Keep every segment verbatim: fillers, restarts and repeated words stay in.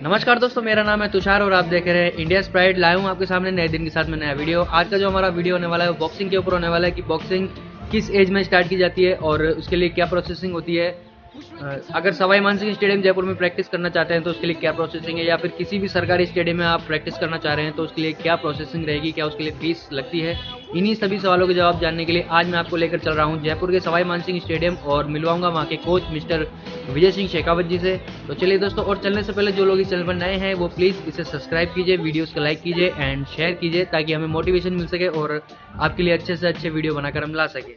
नमस्कार दोस्तों, मेरा नाम है तुषार और आप देख रहे हैं इंडिया स्प्राइड। लाइव हूँ आपके सामने नए दिन के साथ में नया वीडियो। आज का जो हमारा वीडियो होने वाला है वो बॉक्सिंग के ऊपर होने वाला है कि बॉक्सिंग किस एज में स्टार्ट की जाती है और उसके लिए क्या प्रोसेसिंग होती है। अगर सवाई मानसिंह स्टेडियम जयपुर में प्रैक्टिस करना चाहते हैं तो उसके लिए क्या प्रोसेसिंग है, या फिर किसी भी सरकारी स्टेडियम में आप प्रैक्टिस करना चाह रहे हैं तो उसके लिए क्या प्रोसेसिंग रहेगी, क्या उसके लिए फीस लगती है। इन्हीं सभी सवालों के जवाब जानने के लिए आज मैं आपको लेकर चल रहा हूं जयपुर के सवाई मानसिंह स्टेडियम और मिलवाऊंगा वहां के कोच मिस्टर विजय सिंह शेखावत जी से। तो चलिए दोस्तों, और चलने से पहले जो लोग इस चैनल पर नए हैं वो प्लीज़ इसे सब्सक्राइब कीजिए, वीडियोस को लाइक कीजिए एंड शेयर कीजिए ताकि हमें मोटिवेशन मिल सके और आपके लिए अच्छे से अच्छे वीडियो बनाकर हम ला सके।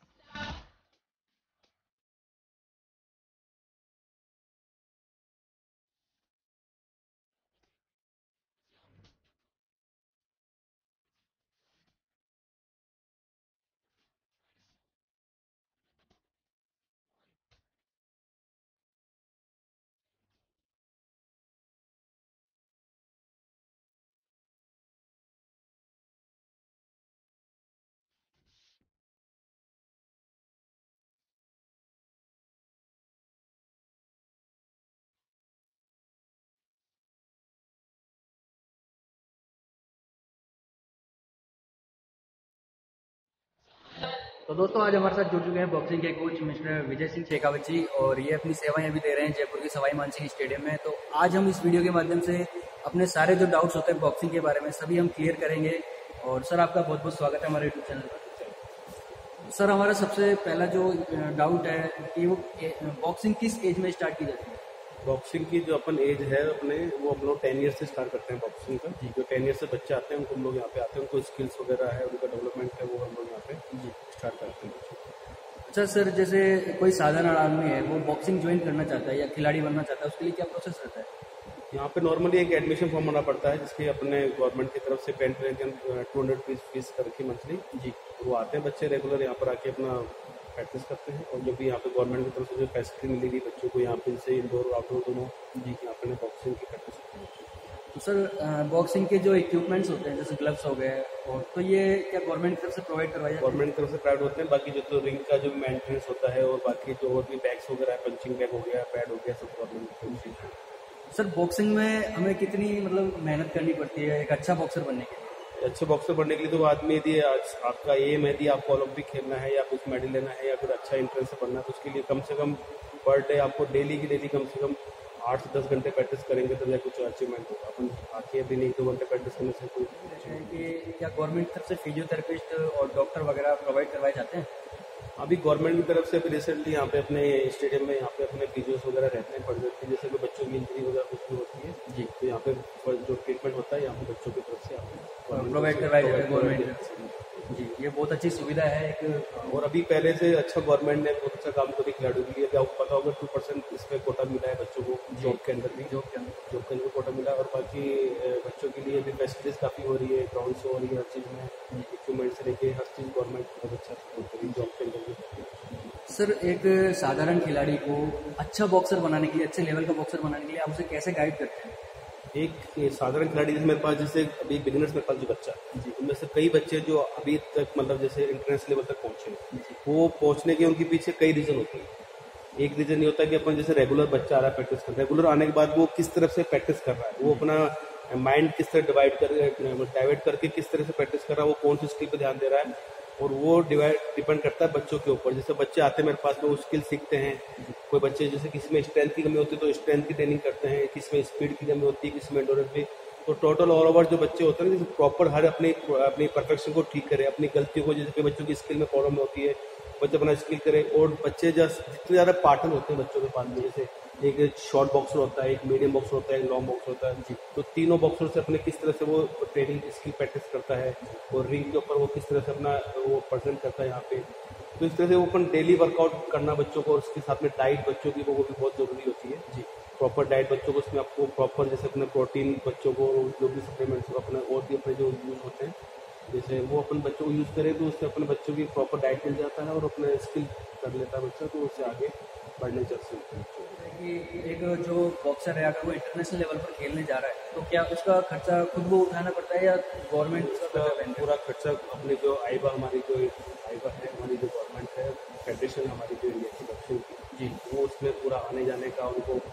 तो दोस्तों, आज हमारे साथ जुड़ चुके हैं बॉक्सिंग के कोच मिस्टर विजय सिंह शेखावत जी और ये अपनी सेवाएं अभी दे रहे हैं जयपुर की सवाई मानसिंह स्टेडियम में। तो आज हम इस वीडियो के माध्यम से अपने सारे जो डाउट्स होते हैं बॉक्सिंग के बारे में सभी हम क्लियर करेंगे। और सर, आपका बहुत बहुत स्वागत है हमारे यूट्यूब चैनल पर। सर, हमारा सबसे पहला जो डाउट है कि वो बॉक्सिंग किस एज में स्टार्ट की जाती है। बॉक्सिंग की जो अपन एज है अपने वो हम लोग टेन ईयर से स्टार्ट करते हैं बॉक्सिंग का। जो टेन ईयर से बच्चे आते हैं उनको हम लोग यहाँ पे आते हैं, उनको स्किल्स वगैरह है, उनका डेवलपमेंट है, वो हम लोग यहाँ पे जी स्टार्ट करते हैं। अच्छा सर, जैसे कोई साधारण आदमी है वो बॉक्सिंग ज्वाइन करना चाहता है या खिलाड़ी बनना चाहता है, उसके लिए क्या प्रोसेस रहता है। यहाँ पे नॉर्मली एक एडमिशन फॉर्म भरना पड़ता है जिसकी अपने गवर्नमेंट की तरफ से पेंट टू हंड्रेड फीस फीस करके मंथली जी वो आते हैं बच्चे रेगुलर यहाँ पर आके अपना प्रैक्टिस करते हैं। और जो भी यहाँ पे गवर्नमेंट की तरफ से जो फैसिलिटी मिलेगी बच्चों को यहाँ पे से इंडोर आउटडोर दोनों जी यहाँ पे बॉक्सिंग की प्रैक्टिस करते हैं। तो सर, बॉक्सिंग के जो इक्विपमेंट्स होते हैं जैसे ग्लव्स हो गए और तो ये क्या गवर्नमेंट की तरफ से प्रोवाइड करवाया जाता है। गवर्नमेंट की तरफ से प्रोवाइड होते हैं। बाकी जो तो रिंग का जो मेंटेनेंस होता है और बाकी जो और भी बैग्स वगैरह है, पंचिंग बैग हो गया, पैड हो गया, सब गवर्नमेंट की तरफ से। सर, बॉक्सिंग में हमें कितनी मतलब मेहनत करनी पड़ती है एक अच्छा बॉक्सर बनने के लिए। अच्छे बॉक्सर बनने के लिए तो आदमी यदि आज आपका एम है यदि आपको ओलंपिक खेलना है या कुछ मेडल लेना है या फिर अच्छा इंट्रेंस से बनना है तो उसके लिए कम से कम पर डे आपको डेली की डेली कम से कम आठ से दस घंटे प्रैक्टिस करेंगे तो या कुछ अचीवमेंट होगा। अपन आके दिन एक दो घंटे प्रैक्टिस करने से कोई कि क्या गवर्नमेंट की तरफ से फिजियोथेरेपिस्ट और डॉक्टर वगैरह प्रोवाइड करवाए जाते हैं। अभी गवर्नमेंट की तरफ से अभी रिसेंटली यहाँ पे अपने स्टेडियम में यहाँ पे अपने फिजियोस वगैरह रहते हैं पढ़ते जैसे कि बच्चों की इंजरी वगैरह कुछ भी होती है जी तो यहाँ पे जो ट्रीटमेंट होता है यहाँ पे बच्चों की तरफ से प्रोवाइड करवाया जाता है गवर्नमेंट जी। ये बहुत अच्छी सुविधा है एक। और अभी पहले से अच्छा गवर्नमेंट ने बहुत अच्छा काम करी खिलाड़ियों के लिए। आपको पता होगा टू परसेंट इसमें कोटा मिला है बच्चों को जॉब के अंदर भी जॉब के अंदर जॉब के अंदर कोटा मिला है। और बाकी बच्चों के लिए भी फैसिलिटीज काफ़ी हो रही है, ग्राउंड से हो रही है, हर चीज़ में इक्विपमेंट से लेके हर चीज़ गवर्नमेंट बहुत अच्छा सपोर्ट करी जॉब के अंदर भी। सर, एक साधारण खिलाड़ी को अच्छा बॉक्सर बनाने के लिए, अच्छे लेवल का बॉक्सर बनाने के लिए आप उसे कैसे गाइड करते हैं। एक साधारण खिलाड़ी जैसे मेरे पास जैसे अभी बिगिनर्स मेरे पास जो बच्चा जी उनमें से कई बच्चे जो अभी तक मतलब जैसे इंटरनेशनल लेवल तक पहुंचे वो पहुंचने के उनके पीछे कई रीजन होते हैं। एक रीजन ये होता है कि अपन जैसे रेगुलर बच्चा आ रहा है प्रैक्टिस कर रेगुलर आने के बाद वो किस तरफ से प्रैक्टिस कर रहा है, वो अपना माइंड किस तरह डिवाइड कर डाइवर्ट करके किस तरह से प्रैक्टिस कर रहा है, वो कौन सी स्किल पर ध्यान दे रहा है। और वो डिवाइड डिपेंड करता है बच्चों के ऊपर। जैसे बच्चे आते हैं मेरे पास में वो स्किल सीखते हैं। कोई बच्चे जैसे किसी में स्ट्रेंथ की कमी होती है तो स्ट्रेंथ की ट्रेनिंग करते हैं, किसी में स्पीड की कमी होती है, किसी में एंड्योरेंस की। तो टोटल ऑल ओवर जो बच्चे होते हैं जैसे प्रॉपर हर अपनी अपनी परफेक्शन को ठीक करे, अपनी गलतियों को जैसे कि बच्चों की स्किल में प्रॉब्लम होती है बच्चे अपना स्किल करे। और बच्चे जैसे जितने ज़्यादा पार्टनर होते हैं बच्चों के पास में जैसे एक शॉर्ट बॉक्सर होता है, एक मीडियम बॉक्सर होता है, एक लॉन्ग बॉक्सर होता है जी तो तीनों बॉक्सर से अपने किस तरह से वो ट्रेनिंग स्किल प्रैक्टिस करता है और रिंग के ऊपर वो किस तरह से अपना वो प्रेजेंट करता है यहाँ पे। तो इस तरह से वो अपन डेली वर्कआउट करना बच्चों को और उसके साथ में डाइट बच्चों की वो भी बहुत जरूरी होती है जी। प्रॉपर डाइट बच्चों को उसमें आपको प्रॉपर जैसे अपने प्रोटीन बच्चों को जो भी सप्लीमेंट्स अपने और भी अपने जो यूज होते हैं जैसे वो अपन बच्चों को यूज़ करें तो उससे अपने बच्चों की प्रॉपर डाइट मिल जाता है और अपना स्किल कर लेता है बच्चा तो उससे आगे बढ़ने चल सकते हैं। एक जो बॉक्सर है अगर वो इंटरनेशनल लेवल पर खेलने जा रहा है तो क्या उसका खर्चा खुद को उठाना पड़ता है या गवर्नमेंट उसका पूरा खर्चा अपने जो आईबा हमारी जो आईबा है हमारी जो गवर्नमेंट है फेडरेशन हमारी जो इंडिया की बॉक्सिंग की जी वो उसमें पूरा आने जाने का उनको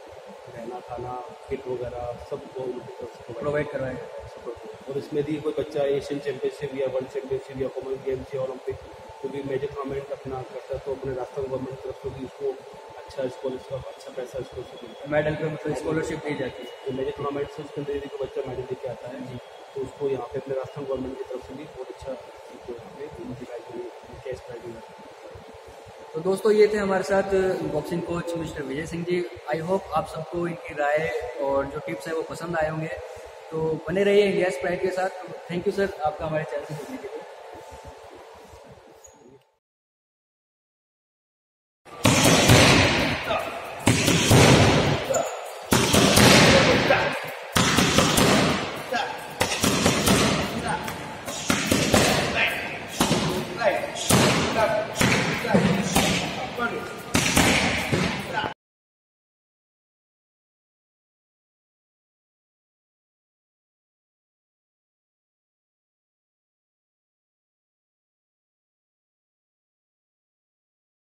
रहना खाना किट वगैरह सब वो उनकी तरफ से प्रोवाइड करवाएं। और इसमें भी कोई बच्चा एशियन चैंपियनशिप या वर्ल्ड चैंपियनशिप या कॉमन गेम्स या ओलंपिक जो भी मेजर टूर्नामेंट अपना करता है तो अपने राजस्थान गवर्नमेंट की तरफ से भी उसको अच्छा स्कॉलरशिप अच्छा पैसा स्कॉलरशिप मिलता है। मेडल पे मतलब स्कॉलरशिप दी जाती है। जो मेजर टूर्नामेंट से उसके अंदर यदि कोई बच्चा मेडल लेके आता है जी तो उसको यहाँ पे अपने राजस्थान गवर्नमेंट की तरफ से भी बहुत अच्छा उसको यहाँ पे दिखाई कैश प्राइज मिलता है। तो दोस्तों ये थे हमारे साथ boxing coach mister Vijay Singh ji. I hope आप सबको इनकी राय और जो टिप्स है वो पसंद आए होंगे। तो बने रहिए इंडिया प्राइड के साथ। थैंक यू सर आपका हमारे चैनल से जुड़ने के लिए।